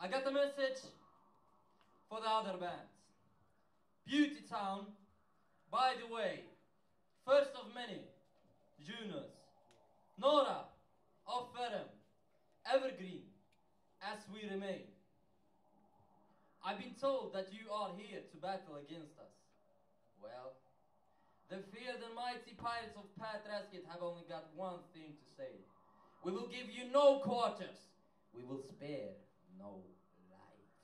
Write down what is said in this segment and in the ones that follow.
I got a message for the other bands. Beauty Town, by the way, first of many, Yunus, Nora, of Ferem, Evergreen, as we remain. I've been told that you are here to battle against us. Well, the feared and mighty pirates of Patraskit have only got one thing to say. We will give you no quarters. We will spare no lives.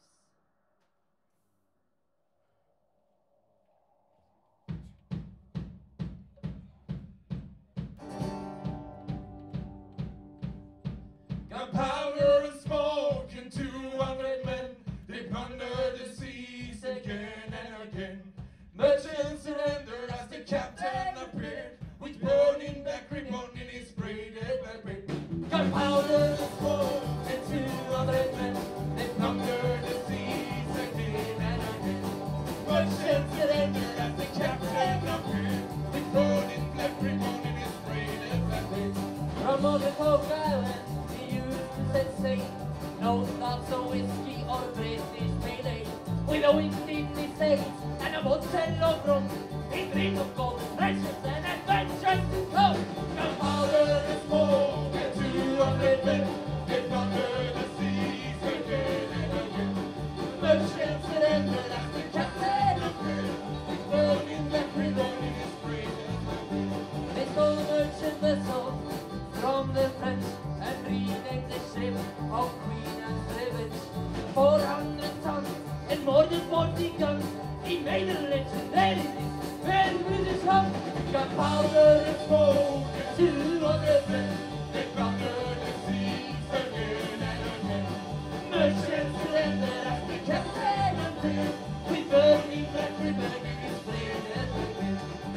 Gunpowder and smoke and 200 men, they plunder the seas again and again. Merchants surrendered as the captain appeared, with burning black ribbon in his braided black beard. Gunpowder and smoke and 200 men, they plunder the seas again and again. Merchants surrendered as the captain appeared, with burning black ribbon in his braided black beard. From all the Coke Islands, we used to set sail. No, not so whiskey or British pale ale. With a wind in his sails and a bottle of rum, we drink of gold, treasures and adventures to come. Gunpowder and smoke and 200 men, they plunder the seas again and again. Merchants surrendered as the captain appeared, with burning black ribbon in his braided black beard. They stole a merchant vessel from the French and renamed the ship of Queen Anne's Revenge. 400 tons and more than 40 guns. He made a legendary very British hum. Gunpowder and smoke and 200 men, they plunder the seas again and again. Merchants surrendered as the captain appeared, with burning black ribbon in his braided black beard.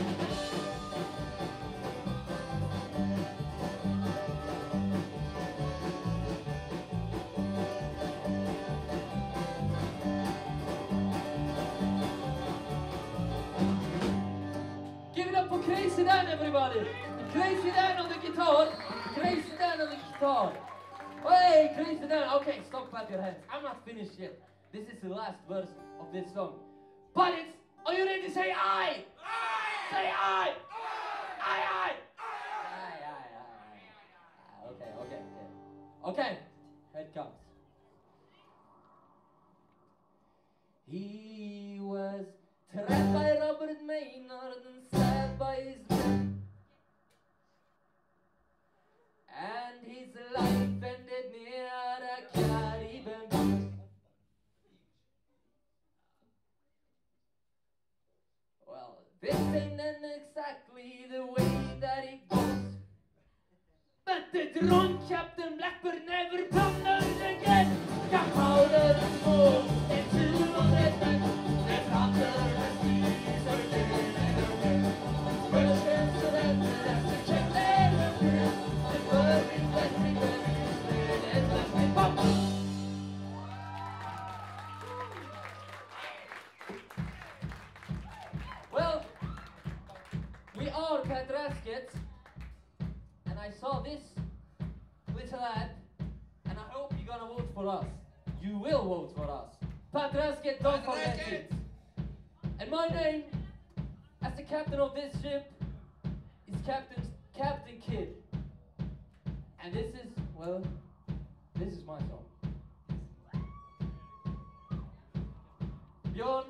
Give it up for Crazy Dan, everybody! Crazy Dan on the guitar! Crazy Dan on the guitar! Hey, Crazy Dan! Okay, stop, clap your hands. I'm not finished yet. This is the last verse of this song. But it's... Are you ready to say aye? Aye! Say aye! Aye! Aye, aye! Aye, aye, aye. Okay, okay, okay. Okay, here it comes. He was trapped by Robert Maynard and stabbed by his men, and his life ended near a Caribbean beach. Well, this ain't exactly the way that it goes, but the drunk Captain Blackbird never plundered again. Gunpowder and smoke and 200 men, they plundered the seas again and again. Merchants surrendered as the captain appeared, with burning black ribbon in his braided black beard. Bum! Well, we are Patraskit, and I saw this little ad, and I hope you're gonna vote for us. You will vote for us. Patraskit, don't forget it. And my name, as the captain of this ship, is Captain Kidd. And this is, well, this is my song. Björn,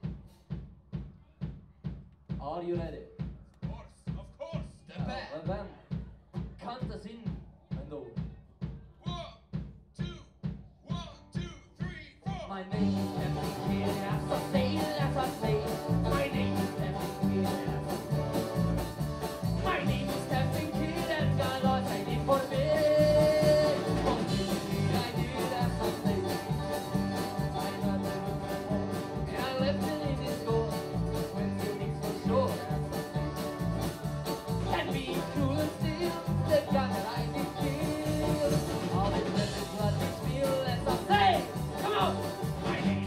are you ready? Of course, the band. Well then, count us in, Mendo. 1, 2, 1, 2, 3, 4. My name is Captain Kidd, as I say, as I say. My name is Captain Kidd, as I say. My name is Captain Kidd, and God Lord, I did for me. For me, I did as I say. I got the book, and I left it in his door when the things were short, as I say. Can be cruel and still, the God that I did kill. All this let the blood be spill, as I say. Come on! My name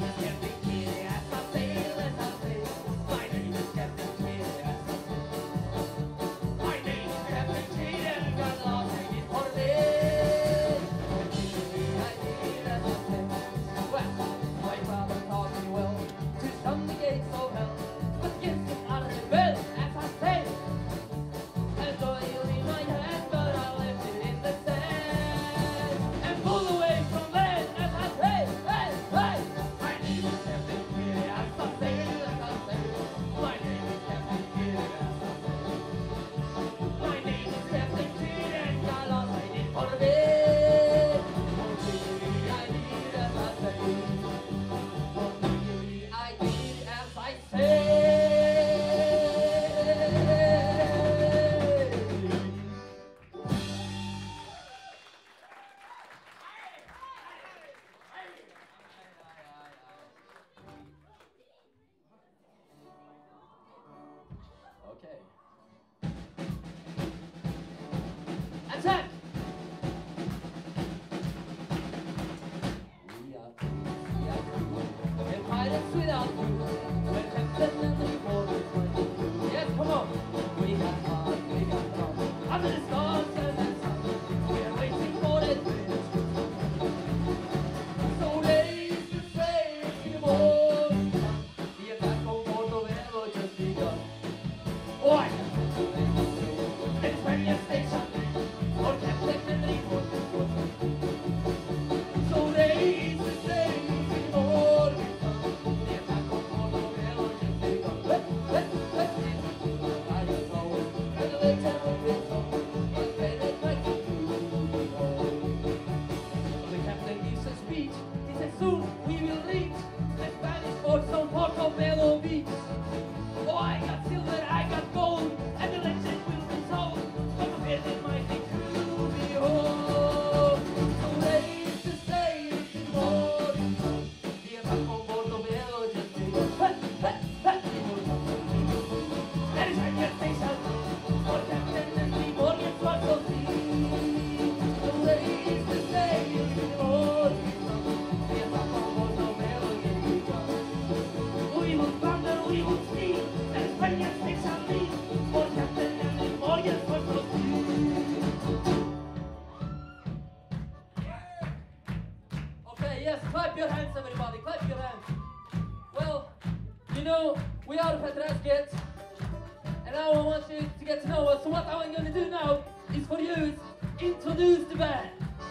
Okay, yes, clap your hands, everybody, clap your hands. Well, you know, we are Petrasket, and now I want you to get to know us. So what I'm going to do now is for you is introduce the band.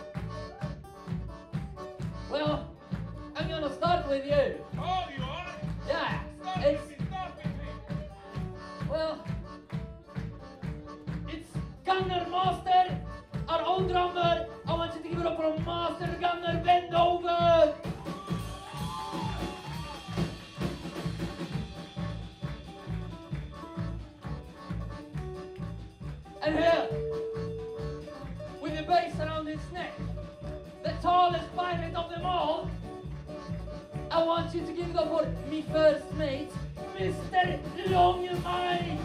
Well, I'm going to start with you. Oh, you are? Yeah, Start it's, with me, start with me. well, it's Gunnar Master, our own drummer. I want you to give it up for Master Gunnar Bendover. And here, with the bass around his neck, the tallest pirate of them all, I want you to give it up for me first mate, Mr. Longmai.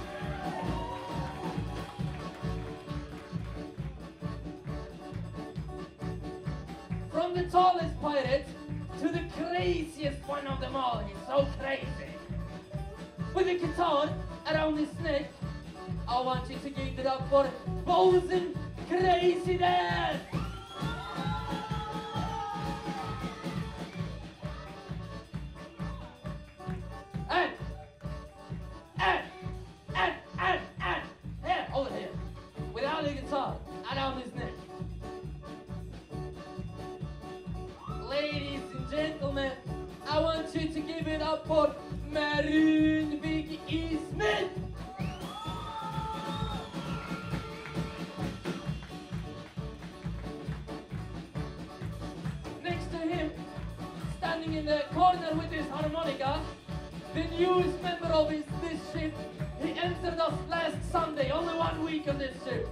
From the tallest pirate to the craziest one of them all, he's so crazy. With a guitar around his neck, I want you to give it up for Bosun Crazy Dad. And, here, over here, without a guitar, around his neck. Ladies and gentlemen, I want you to give it up for Maroon Big E. Smith. Next to him, standing in the corner with his harmonica, the newest member of this ship. He entered us last Sunday, only 1 week on this ship.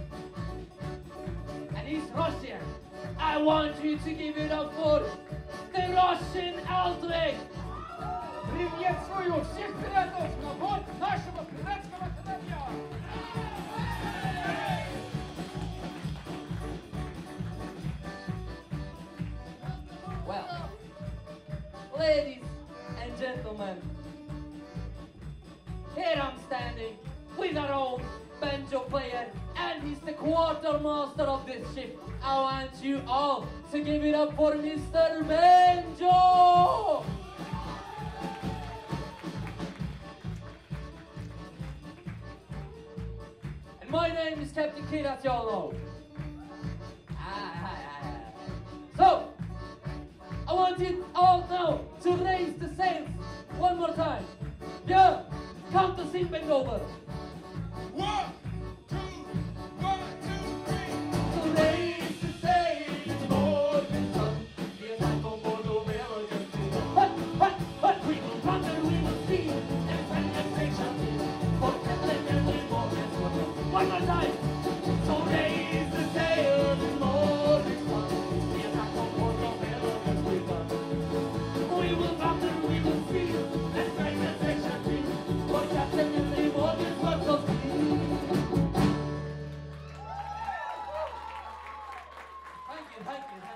And he's Russian. I want you to give it up for the Russian Aldrich. Приветствую всех пиратов на борт нашего пиратского корабля! Well, ladies and gentlemen, here I'm standing with our own banjo player, and he's the quartermaster of this ship. I want you all to give it up for Mr. Banjo! And my name is Captain Kid, as y'all know. So, I want you all now to raise the sails one more time. Yeah, count us in, bend over. 1, 2, 1, 2, 3. So raise the sails, morning sun. The attack on board the whale again. Hut, we will thunder, we will see. And when the sails shall be, for Captain Henry Morgan's water. One more time. So raise the sails, morning sun. The attack on board the whale again begun. We will thunder, we will see. And when the sails shall be, for Captain Henry Morgan's water. Thank you.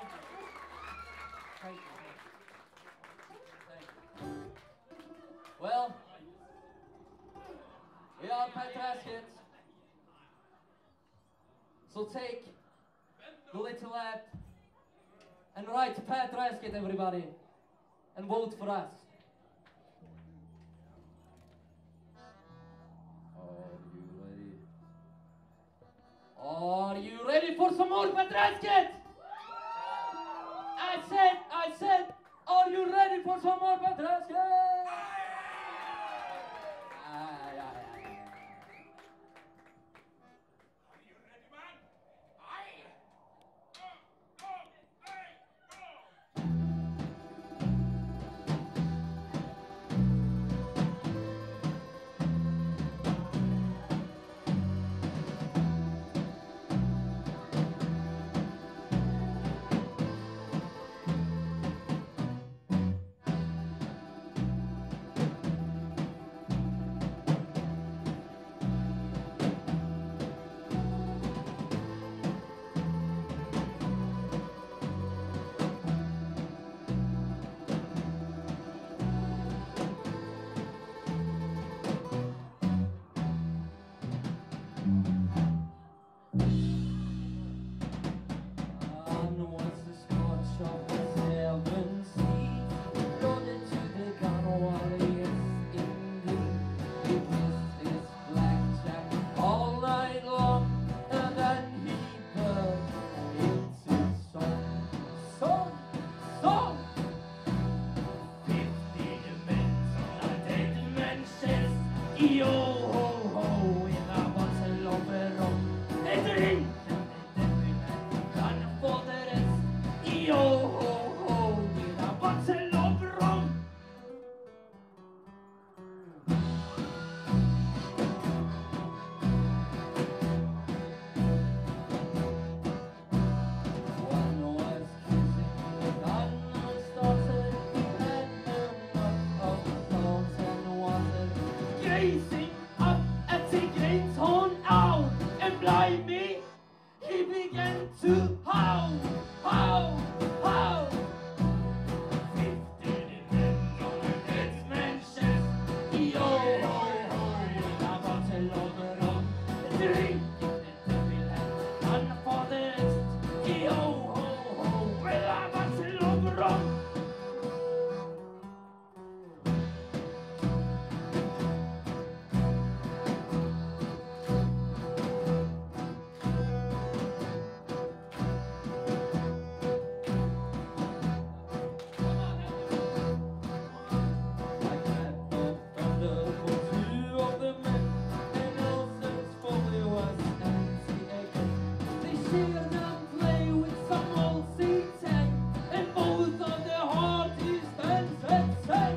Well, we are Petrasket. So take the little app and write Petrasket, everybody, and vote for us. Are you ready for some more Petrasket? I said, are you ready for some more Petrasket? hear them play with some old C10, and both of their hearties then said, say,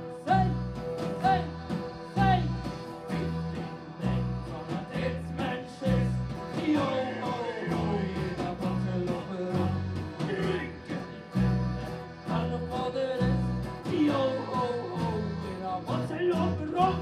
15 men from a dead man's chest, yo, ho, ho, in a bottle of rum. Drink and for the rest, yo, ho, ho, in a bottle of rum.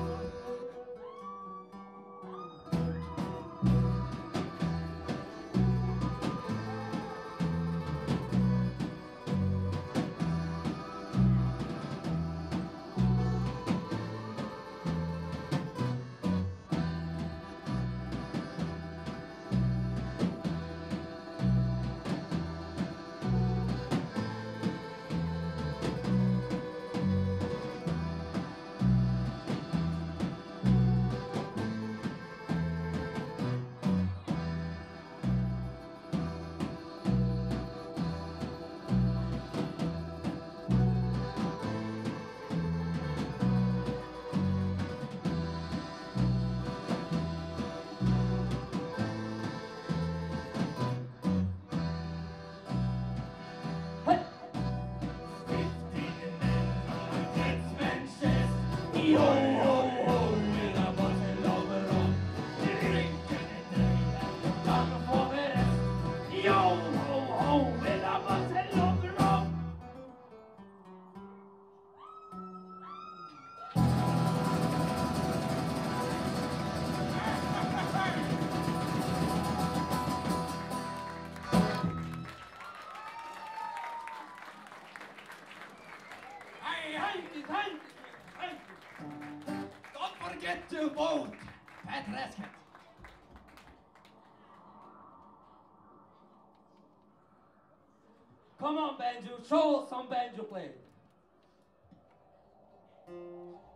Yo, ho, ho, in a bottle of rum. Drink and done for the rest. Yo, ho, ho, in a bottle of rum. Hey. Don't forget to vote, Pat Rasket. Come on, banjo, show us some banjo play.